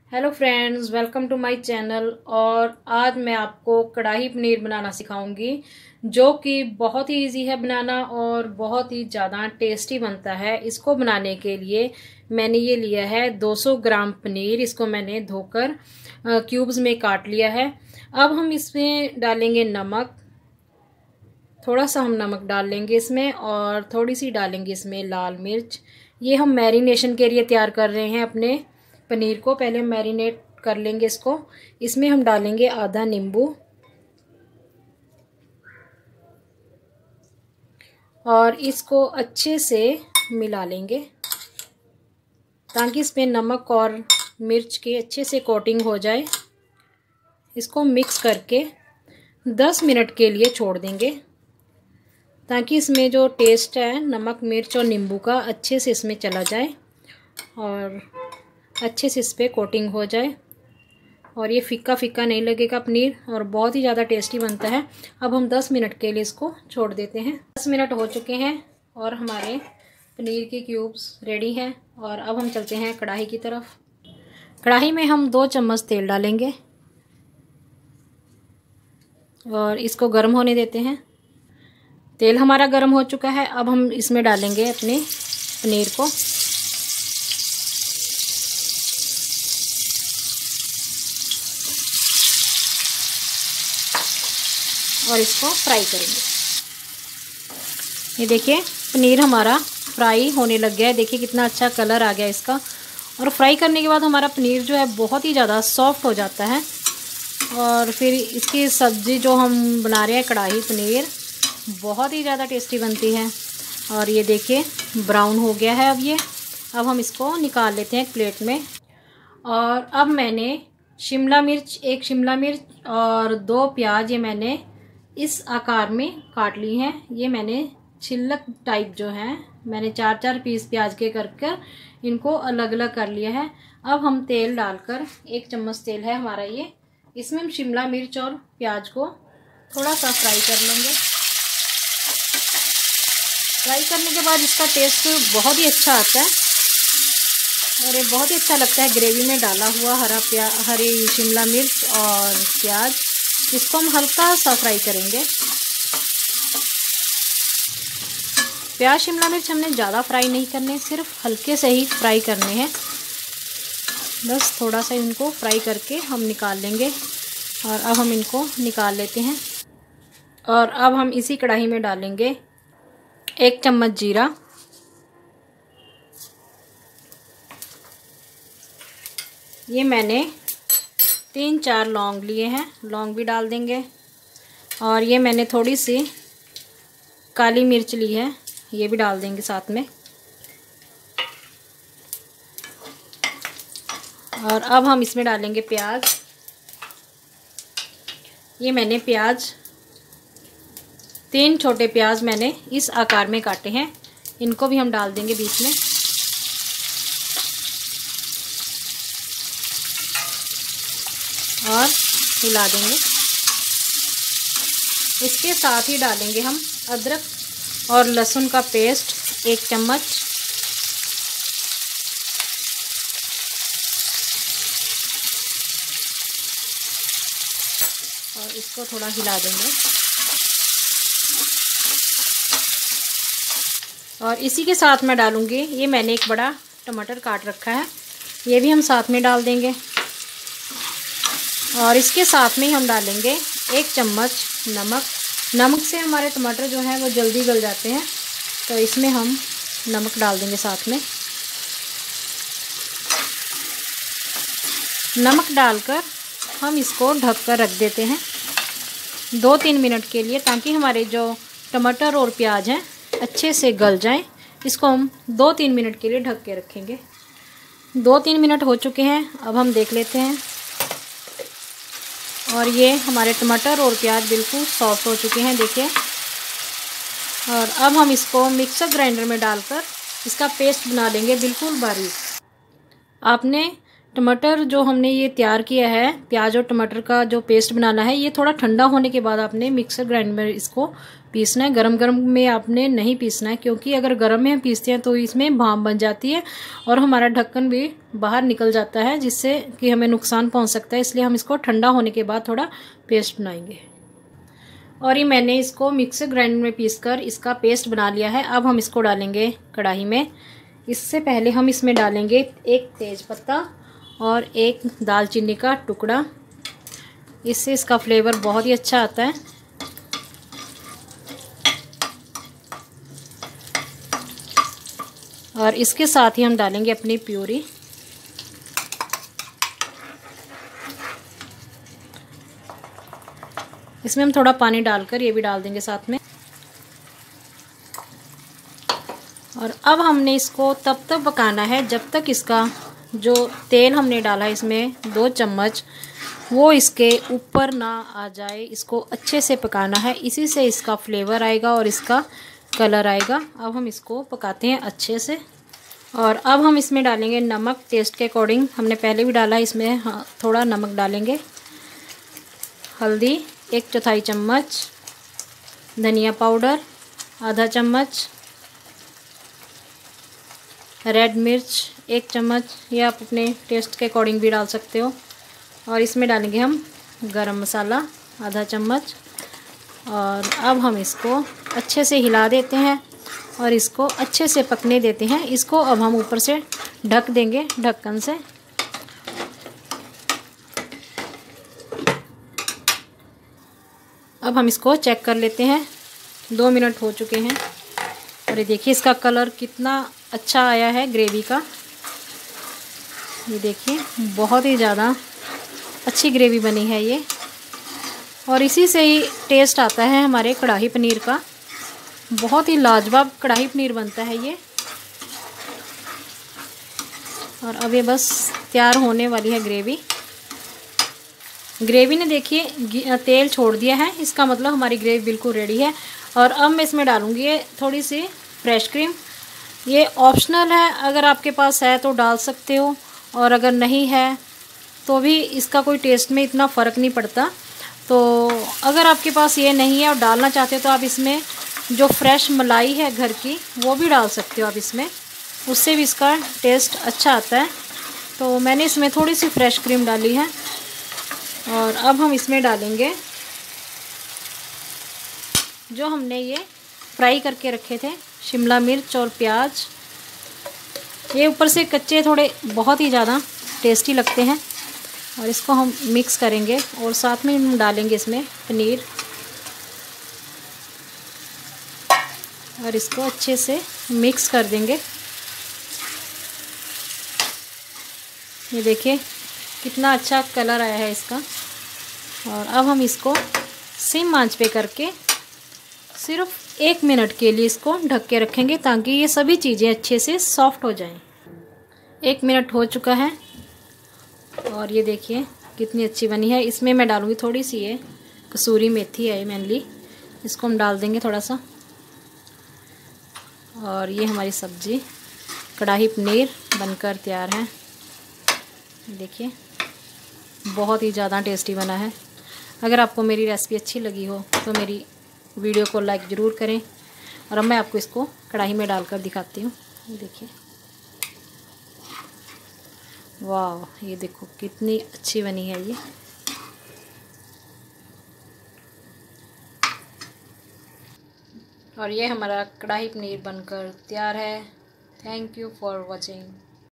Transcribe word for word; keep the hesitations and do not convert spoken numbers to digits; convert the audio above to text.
Hello friends, welcome to my channel. और आज मैं आपको कढ़ाई पनीर बनाना सिखाऊंगी, जो कि बहुत ही इजी है बनाना और बहुत ही ज़्यादा टेस्टी बनता है। इसको बनाने के लिए मैंने ये लिया है दो सौ ग्राम पनीर। इसको मैंने धोकर क्यूब्स में काट लिया है। अब हम इसमें डालेंगे नमक, थोड़ा सा हम नमक डाल लेंगे इसमें, और थोड़ी सी डालेंगे इसमें लाल मिर्च। ये हम मैरिनेशन के लिए तैयार कर रहे हैं अपने पनीर को। पहले मैरिनेट कर लेंगे इसको। इसमें हम डालेंगे आधा नींबू और इसको अच्छे से मिला लेंगे ताकि इसमें नमक और मिर्च की अच्छे से कोटिंग हो जाए। इसको मिक्स करके दस मिनट के लिए छोड़ देंगे ताकि इसमें जो टेस्ट है नमक मिर्च और नींबू का अच्छे से इसमें चला जाए और अच्छे से इस पर कोटिंग हो जाए और ये फीका फीका नहीं लगेगा पनीर, और बहुत ही ज़्यादा टेस्टी बनता है। अब हम दस मिनट के लिए इसको छोड़ देते हैं। दस मिनट हो चुके हैं और हमारे पनीर के क्यूब्स रेडी हैं। और अब हम चलते हैं कढ़ाई की तरफ। कढ़ाई में हम दो चम्मच तेल डालेंगे और इसको गर्म होने देते हैं। तेल हमारा गर्म हो चुका है। अब हम इसमें डालेंगे अपने पनीर को और इसको फ्राई करेंगे। ये देखिए पनीर हमारा फ्राई होने लग गया है। देखिए कितना अच्छा कलर आ गया इसका। और फ्राई करने के बाद हमारा पनीर जो है बहुत ही ज़्यादा सॉफ्ट हो जाता है। और फिर इसकी सब्ज़ी जो हम बना रहे हैं कढ़ाई पनीर, बहुत ही ज़्यादा टेस्टी बनती है। और ये देखिए ब्राउन हो गया है अब ये। अब हम इसको निकाल लेते हैं एक प्लेट में। और अब मैंने शिमला मिर्च, एक शिमला मिर्च और दो प्याज, ये मैंने इस आकार में काट ली हैं। ये मैंने छिलक टाइप जो है, मैंने चार चार पीस प्याज के कर कर इनको अलग अलग कर लिया है। अब हम तेल डालकर, एक चम्मच तेल है हमारा ये, इसमें हम शिमला मिर्च और प्याज को थोड़ा सा फ्राई कर लेंगे। फ्राई करने के बाद इसका टेस्ट बहुत ही अच्छा आता है और ये बहुत ही अच्छा लगता है ग्रेवी में डाला हुआ हरा प्या हरी शिमला मिर्च और प्याज। इसको हम हल्का सा फ्राई करेंगे। प्याज शिमला मिर्च हमने ज़्यादा फ्राई नहीं करने, सिर्फ हल्के से ही फ्राई करने हैं। बस थोड़ा सा इनको फ्राई करके हम निकाल लेंगे। और अब हम इनको निकाल लेते हैं। और अब हम इसी कढ़ाई में डालेंगे एक चम्मच जीरा, ये मैंने तीन चार लौंग लिए हैं, लौंग भी डाल देंगे। और ये मैंने थोड़ी सी काली मिर्च ली है, ये भी डाल देंगे साथ में। और अब हम इसमें डालेंगे प्याज। ये मैंने प्याज, तीन छोटे प्याज मैंने इस आकार में काटे हैं, इनको भी हम डाल देंगे बीच में। और हिला देंगे। इसके साथ ही डालेंगे हम अदरक और लहसुन का पेस्ट एक चम्मच। और इसको थोड़ा हिला देंगे। और इसी के साथ मैं डालूंगी, ये मैंने एक बड़ा टमाटर काट रखा है, ये भी हम साथ में डाल देंगे। और इसके साथ में हम डालेंगे एक चम्मच नमक। नमक से हमारे टमाटर जो हैं वो जल्दी गल जाते हैं, तो इसमें हम नमक डाल देंगे साथ में। नमक डालकर हम इसको ढक कर रख देते हैं दो तीन मिनट के लिए, ताकि हमारे जो टमाटर और प्याज हैं अच्छे से गल जाएं। इसको हम दो तीन मिनट के लिए ढक के रखेंगे। दो तीन मिनट हो चुके हैं, अब हम देख लेते हैं। और ये हमारे टमाटर और प्याज बिल्कुल सॉफ्ट हो चुके हैं, देखिए। और अब हम इसको मिक्सर ग्राइंडर में डालकर इसका पेस्ट बना लेंगे बिल्कुल बारीक। आपने टमाटर जो हमने ये तैयार किया है, प्याज और टमाटर का जो पेस्ट बनाना है, ये थोड़ा ठंडा होने के बाद आपने मिक्सर ग्राइंडर में इसको पीसना है। गरम गरम में आपने नहीं पीसना है, क्योंकि अगर गरम में हम पीसते हैं तो इसमें भाप बन जाती है और हमारा ढक्कन भी बाहर निकल जाता है, जिससे कि हमें नुकसान पहुंच सकता है। इसलिए हम इसको ठंडा होने के बाद थोड़ा पेस्ट बनाएंगे। और ये मैंने इसको मिक्सर ग्राइंडर में पीसकर इसका पेस्ट बना लिया है। अब हम इसको डालेंगे कढ़ाई में। इससे पहले हम इसमें डालेंगे एक तेज पत्ता और एक दालचीनी का टुकड़ा। इससे इसका फ्लेवर बहुत ही अच्छा आता है। और इसके साथ ही हम डालेंगे अपनी प्यूरी। इसमें हम थोड़ा पानी डालकर ये भी डाल देंगे साथ में। और अब हमने इसको तब तक पकाना है जब तक इसका जो तेल हमने डाला है इसमें दो चम्मच, वो इसके ऊपर ना आ जाए। इसको अच्छे से पकाना है, इसी से इसका फ्लेवर आएगा और इसका कलर आएगा। अब हम इसको पकाते हैं अच्छे से। और अब हम इसमें डालेंगे नमक टेस्ट के अकॉर्डिंग। हमने पहले भी डाला है, इसमें हाँ थोड़ा नमक डालेंगे। हल्दी एक चौथाई चम्मच, धनिया पाउडर आधा चम्मच, रेड मिर्च एक चम्मच, या आप अपने टेस्ट के अकॉर्डिंग भी डाल सकते हो। और इसमें डालेंगे हम गरम मसाला आधा चम्मच। और अब हम इसको अच्छे से हिला देते हैं और इसको अच्छे से पकने देते हैं। इसको अब हम ऊपर से ढक देंगे ढक्कन से। अब हम इसको चेक कर लेते हैं। दो मिनट हो चुके हैं और ये देखिए इसका कलर कितना अच्छा आया है ग्रेवी का। ये देखिए बहुत ही ज़्यादा अच्छी ग्रेवी बनी है ये। और इसी से ही टेस्ट आता है हमारे कढ़ाई पनीर का। बहुत ही लाजवाब कढ़ाई पनीर बनता है ये। और अब ये बस तैयार होने वाली है ग्रेवी। ग्रेवी ने देखिए तेल छोड़ दिया है, इसका मतलब हमारी ग्रेवी बिल्कुल रेडी है। और अब मैं इसमें डालूँगी थोड़ी सी फ्रेश क्रीम। ये ऑप्शनल है, अगर आपके पास है तो डाल सकते हो, और अगर नहीं है तो भी इसका कोई टेस्ट में इतना फ़र्क नहीं पड़ता। तो अगर आपके पास ये नहीं है और डालना चाहते हो तो आप इसमें जो फ्रेश मलाई है घर की वो भी डाल सकते हो आप इसमें, उससे भी इसका टेस्ट अच्छा आता है। तो मैंने इसमें थोड़ी सी फ्रेश क्रीम डाली है। और अब हम इसमें डालेंगे जो हमने ये फ्राई करके रखे थे शिमला मिर्च और प्याज। ये ऊपर से कच्चे थोड़े बहुत ही ज़्यादा टेस्टी लगते हैं। और इसको हम मिक्स करेंगे और साथ में हम डालेंगे इसमें पनीर। और इसको अच्छे से मिक्स कर देंगे। ये देखिए कितना अच्छा कलर आया है इसका। और अब हम इसको सिम आंच पे करके सिर्फ एक मिनट के लिए इसको ढक के रखेंगे, ताकि ये सभी चीज़ें अच्छे से सॉफ्ट हो जाएं। एक मिनट हो चुका है और ये देखिए कितनी अच्छी बनी है। इसमें मैं डालूँगी थोड़ी सी ये कसूरी मेथी है मेनली, इसको हम डाल देंगे थोड़ा सा। और ये हमारी सब्ज़ी कढ़ाई पनीर बनकर तैयार है। देखिए बहुत ही ज़्यादा टेस्टी बना है। अगर आपको मेरी रेसिपी अच्छी लगी हो तो मेरी वीडियो को लाइक ज़रूर करें। और अब मैं आपको इसको कढ़ाई में डालकर दिखाती हूँ। देखिए वाह, ये देखो कितनी अच्छी बनी है ये। और ये हमारा कढ़ाई पनीर बनकर तैयार है। Thank you for watching.